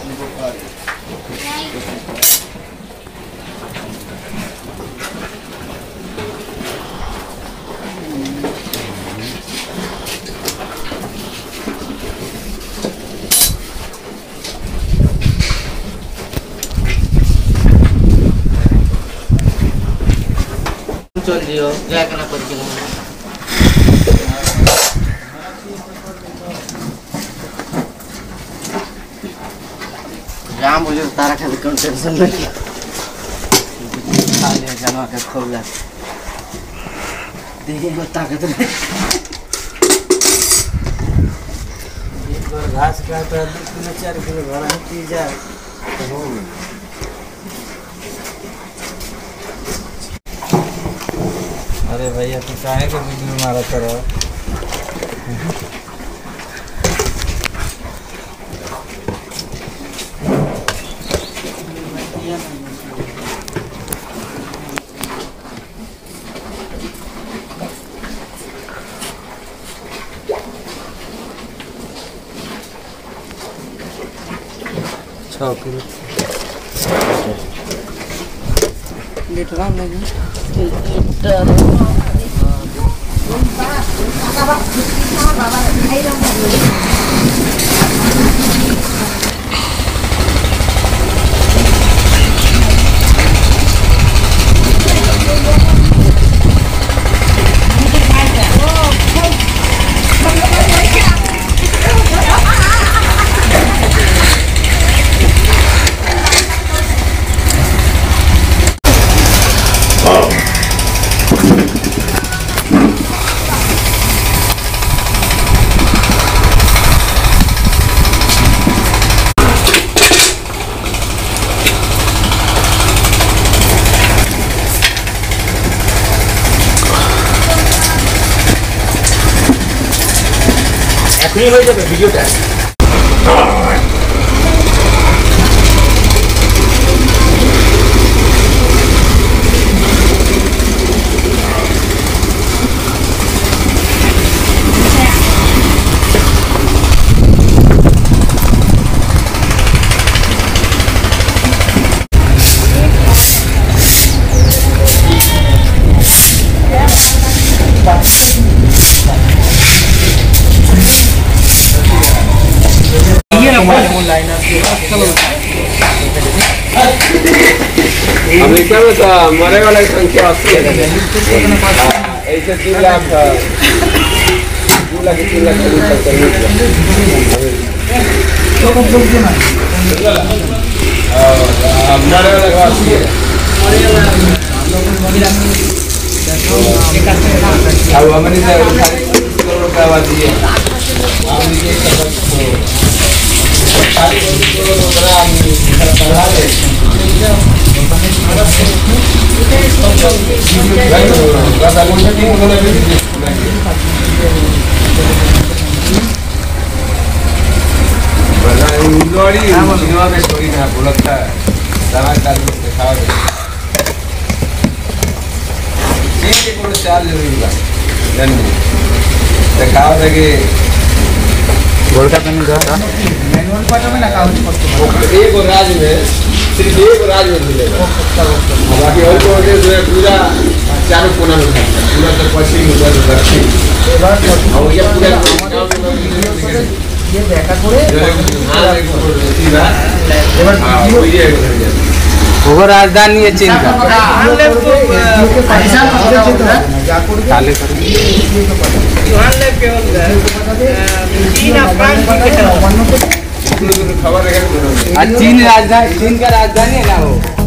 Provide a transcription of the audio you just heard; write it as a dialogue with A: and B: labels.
A: चल दियो क्या करना पड़ेगा राम मुझे तारा खाली कौन टेंशन नहीं खा ले जमा के खोला देखिए को ताकत नहीं एक बार घास काटा 2 किलो 4 किलो घर की जाए तो हो अरे भैया तू काहे के वीडियो मारा करो लीटर नहीं এখনই হয়ে যাবে ভিডিওটা अमेरिका में तो मरे वाला की संख्या 80 है ऐसे 3 लाख 2 लाख 3 लाख मरे वाला का 80 है अब हमने से 40 करोड़ रुपया आवाज दिए गोल्ड का पेन मैनुअल पार्ट में लगा एक राज में सिर्फ एक राज में मिलेगा बाकी और जो है पूरा चारों कोना में पूरा तक पश्चिम उधर दक्षिण और ये पूरा ये देखा करे वो राजधानी है चीन का चीन राजधानी, चीन का राजधानी है ना वो।